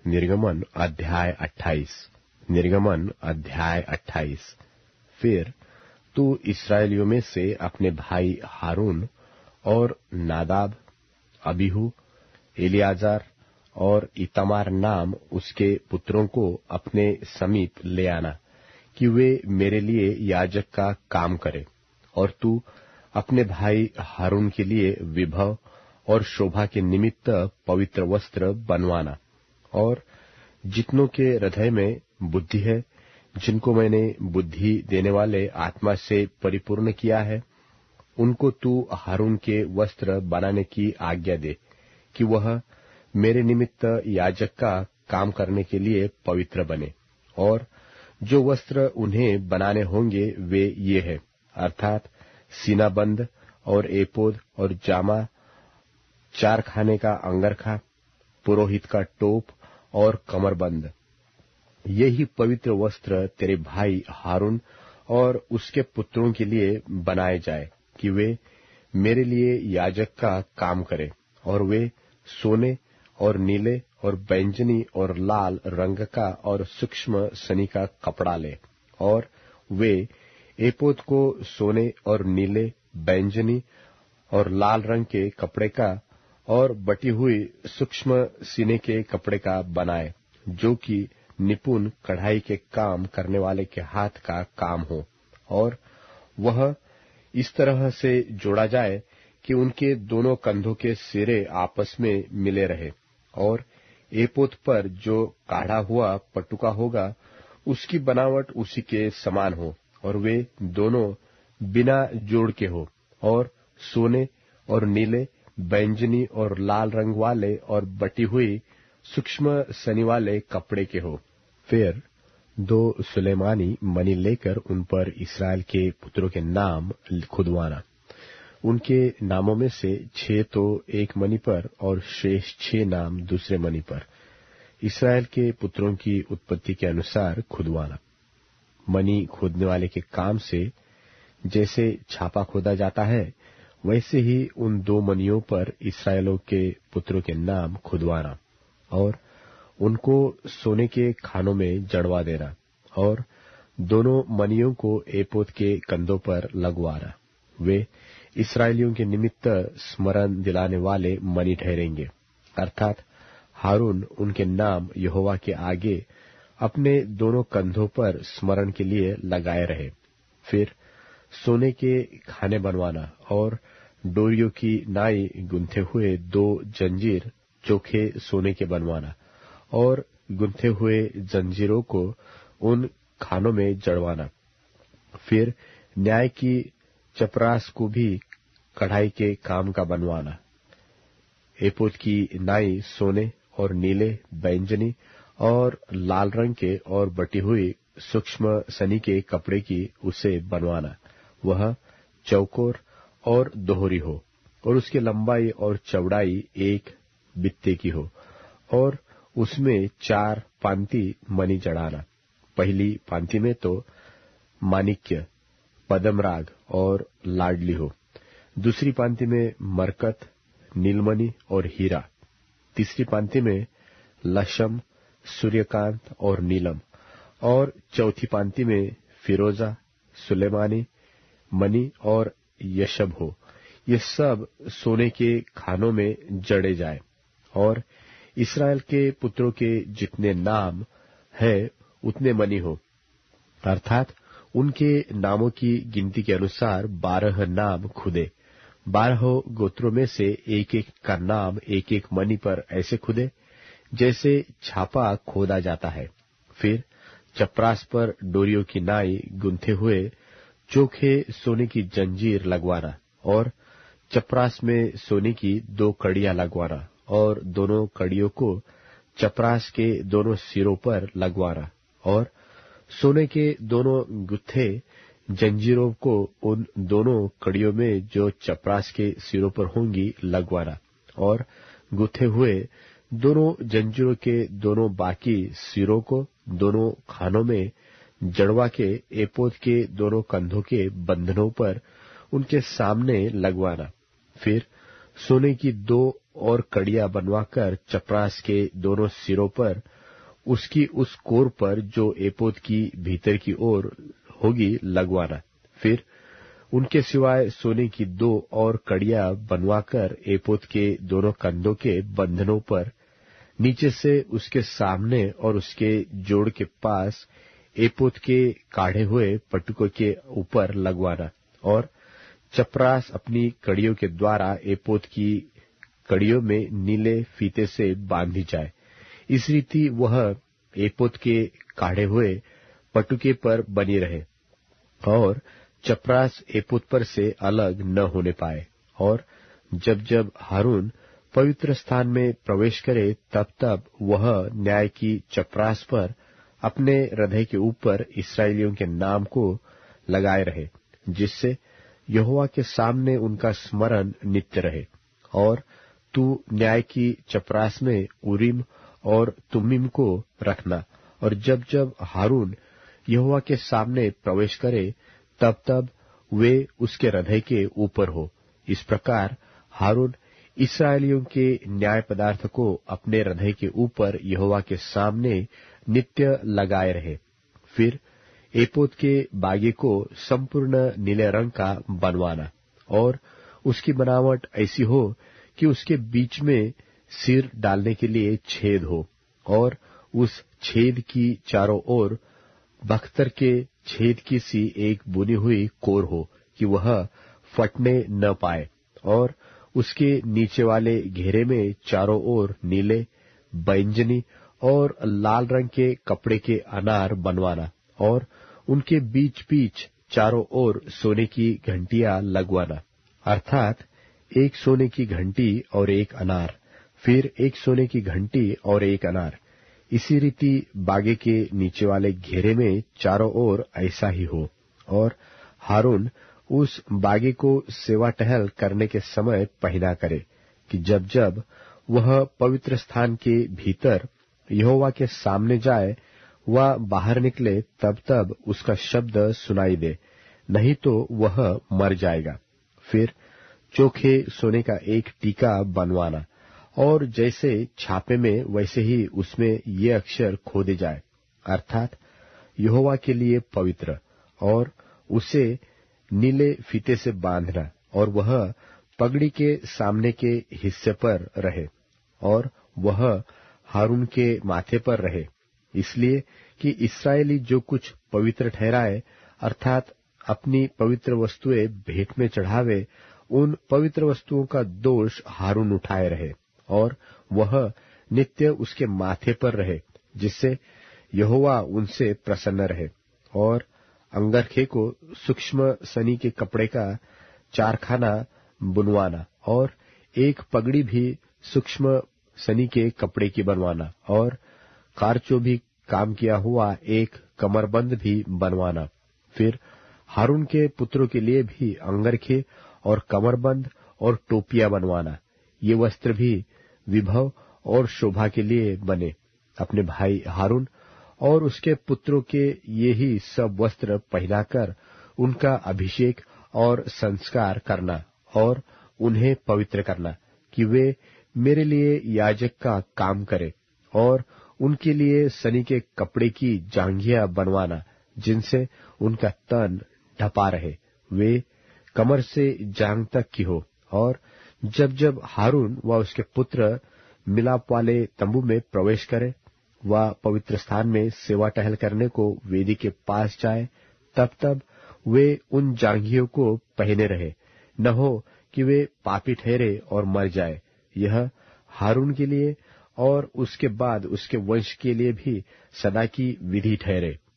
निर्गमन अध्याय 28। फिर तू इस्राएलियों में से अपने भाई हारून और नादाब, अबीहू, एलियाजार और इतामार नाम उसके पुत्रों को अपने समीप ले आना कि वे मेरे लिए याजक का काम करें। और तू अपने भाई हारून के लिए विभव और शोभा के निमित्त पवित्र वस्त्र बनवाना। और जितनों के हृदय में बुद्धि है, जिनको मैंने बुद्धि देने वाले आत्मा से परिपूर्ण किया है, उनको तू हारून के वस्त्र बनाने की आज्ञा दे कि वह मेरे निमित्त याजक का काम करने के लिए पवित्र बने। और जो वस्त्र उन्हें बनाने होंगे वे ये है, अर्थात सीनाबंद और एपोद और जामा, 4 खाने का अंगरखा, पुरोहित का टोप और कमरबंद। यही पवित्र वस्त्र तेरे भाई हारून और उसके पुत्रों के लिए बनाए जाए कि वे मेरे लिए याजक का काम करें। और वे सोने और नीले और बैंजनी और लाल रंग का और सूक्ष्म सनी का कपड़ा ले। और वे एपोद को सोने और नीले, बैंजनी और लाल रंग के कपड़े का और बटी हुई सूक्ष्म सीने के कपड़े का बनाए, जो कि निपुण कढ़ाई के काम करने वाले के हाथ का काम हो। और वह इस तरह से जोड़ा जाए कि उनके दोनों कंधों के सिरे आपस में मिले रहे। और एपोद पर जो काढ़ा हुआ पटुका होगा, उसकी बनावट उसी के समान हो, और वे दोनों बिना जोड़ के हो, और सोने और नीले, बैंजनी और लाल रंग वाले और बटी हुई सूक्ष्म सनी वाले कपड़े के हो। फिर 2 सुलेमानी मणि लेकर उन पर इस्राएल के पुत्रों के नाम खुदवाना। उनके नामों में से 6 तो एक मणि पर और शेष 6 नाम दूसरे मणि पर, इस्राएल के पुत्रों की उत्पत्ति के अनुसार खुदवाना। मणि खोदने वाले के काम से जैसे छापा खोदा जाता है, वैसे ही उन 2 मणियों पर इस्राएलों के पुत्रों के नाम खुदवाना और उनको सोने के खानों में जड़वा देना। और दोनों मणियों को एपोद के कंधों पर लगवाना। वे इस्राएलियों के निमित्त स्मरण दिलाने वाले मणि ठहरेंगे, अर्थात हारून उनके नाम यहोवा के आगे अपने दोनों कंधों पर स्मरण के लिए लगाए रहे। फिर सोने के खाने बनवाना और डोरियों की नाई गुंथे हुए 2 जंजीर चोखे सोने के बनवाना और गुंथे हुए जंजीरों को उन खानों में जड़वाना। फिर न्याय की चपरास को भी कढ़ाई के काम का बनवाना। एपोद की नाई सोने और नीले, बैंजनी और लाल रंग के और बटी हुई सूक्ष्म सनी के कपड़े की उसे बनवाना। वह चौकोर और दोहरी हो और उसकी लंबाई और चौड़ाई 1 बित्ते की हो, और उसमें 4 पांति मणि जड़ाना। पहली पांति में तो माणिक्य, पद्मराग और लाडली हो, दूसरी पांति में मरकत, नीलमणि और हीरा, तीसरी पांति में लशम, सूर्यकांत और नीलम, और चौथी पांति में फिरोजा, सुलेमानी, मणि और यशब हो। ये सब सोने के खानों में जड़े जाए। और इस्राएल के पुत्रों के जितने नाम है उतने मणि हो, अर्थात उनके नामों की गिनती के अनुसार 12 नाम खुदे। 12 गोत्रों में से एक एक का नाम एक एक मणि पर ऐसे खुदे जैसे छापा खोदा जाता है। फिर चपरास पर डोरियों की नाई गुंथे हुए चोखे सोने की जंजीर लगवाना और चपरास में सोने की 2 कड़ियां लगवाना और दोनों कड़ियों को चपरास के दोनों सिरों पर लगवाना और सोने के दोनों गुत्थे जंजीरों को उन दोनों कड़ियों में जो चपरास के सिरों पर होंगी लगवाना और गुथे हुए दोनों जंजीरों के दोनों बाकी सिरों को दोनों खानों में जड़वा के एपोद के दोनों कंधों के बंधनों पर उनके सामने लगवाना। फिर सोने की 2 और कड़ियां बनवाकर चपरास के दोनों सिरों पर उसकी उस कोर पर जो एपोद की भीतर की ओर होगी लगवाना। फिर उनके सिवाय सोने की 2 और कड़ियां बनवाकर एपोद के दोनों कंधों के बंधनों पर नीचे से उसके सामने और उसके जोड़ के पास एपोद के काढ़े हुए पटुकों के ऊपर लगवाना। और चपरास अपनी कड़ियों के द्वारा एपोद की कड़ियों में नीले फीते से बांधी जाए। इस रीति वह एपोद के काढ़े हुए पटुके पर बनी रहे और चपरास एपोद पर से अलग न होने पाए। और जब जब हारून पवित्र स्थान में प्रवेश करे तब तब वह न्याय की चपरास पर अपने हृदय के ऊपर इस्राएलियों के नाम को लगाए रहे, जिससे यहोवा के सामने उनका स्मरण नित्य रहे। और तू न्याय की चपरास में उरीम और तुमीम को रखना, और जब जब हारून यहोवा के सामने प्रवेश करे तब तब वे उसके हृदय के ऊपर हो। इस प्रकार हारून इस्राएलियों के न्याय पदार्थ को अपने हृदय के ऊपर यहोवा के सामने नित्य लगाए रहे। फिर एपोद के बागे को संपूर्ण नीले रंग का बनवाना, और उसकी बनावट ऐसी हो कि उसके बीच में सिर डालने के लिए छेद हो, और उस छेद की चारों ओर बख्तर के छेद की सी एक बुनी हुई कोर हो कि वह फटने न पाए। और उसके नीचे वाले घेरे में चारों ओर नीले, बैंजनी और लाल रंग के कपड़े के अनार बनवाना, और उनके बीच बीच चारों ओर सोने की घंटियां लगवाना, अर्थात एक सोने की घंटी और एक अनार, फिर एक सोने की घंटी और एक अनार। इसी रीति बागे के नीचे वाले घेरे में चारों ओर ऐसा ही हो। और हारून उस बागे को सेवा टहल करने के समय पहना करे कि जब जब वह पवित्र स्थान के भीतर यहोवा के सामने जाए, वह बाहर निकले तब तब उसका शब्द सुनाई दे, नहीं तो वह मर जाएगा। फिर चोखे सोने का एक टीका बनवाना, और जैसे छापे में वैसे ही उसमें ये अक्षर खोदे जाए, अर्थात यहोवा के लिए पवित्र, और उसे नीले फीते से बांधना, और वह पगड़ी के सामने के हिस्से पर रहे, और वह हारून के माथे पर रहे, इसलिए कि इस्राएली जो कुछ पवित्र ठहराए, अर्थात अपनी पवित्र वस्तुएं भेंट में चढ़ावे, उन पवित्र वस्तुओं का दोष हारून उठाए रहे, और वह नित्य उसके माथे पर रहे, जिससे यहोवा उनसे प्रसन्न रहे। और अंगरखे को सूक्ष्म सनी के कपड़े का 4 खाना बुनवाना, और एक पगड़ी भी सूक्ष्म सनी के कपड़े की बनवाना, और कारचो भी काम किया हुआ एक कमरबंद भी बनवाना। फिर हारून के पुत्रों के लिए भी अंगरखे और कमरबंद और टोपियां बनवाना। ये वस्त्र भी विभव और शोभा के लिए बने। अपने भाई हारून और उसके पुत्रों के ये ही सब वस्त्र पहनाकर उनका अभिषेक और संस्कार करना, और उन्हें पवित्र करना कि वे मेरे लिए याजक का काम करें, और उनके लिए सनी के कपड़े की जांघियां बनवाना, जिनसे उनका तन ढपा रहे, वे कमर से जांघ तक की हो। और जब जब हारून व उसके पुत्र मिलाप वाले तंबू में प्रवेश करे, वह पवित्र स्थान में सेवा टहल करने को वेदी के पास जाए, तब तब वे उन जांघियों को पहने रहे, न हो कि वे पापी ठहरे और मर जाए। यह हारून के लिए और उसके बाद उसके वंश के लिए भी सदा की विधि ठहरे।